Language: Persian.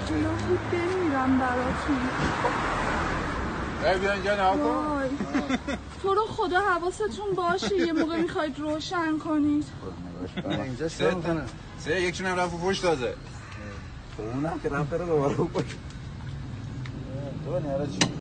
الهی بمیرم براتون. بیا اینجا نها کن. تو رو خدا حواستون باشه یه موقع میخواید روشن کنید. اینجا شروع میکنه. یکشون هم رفت پشت تازه. اونم که رفت رو دوباره پشت. تو نیاره چی؟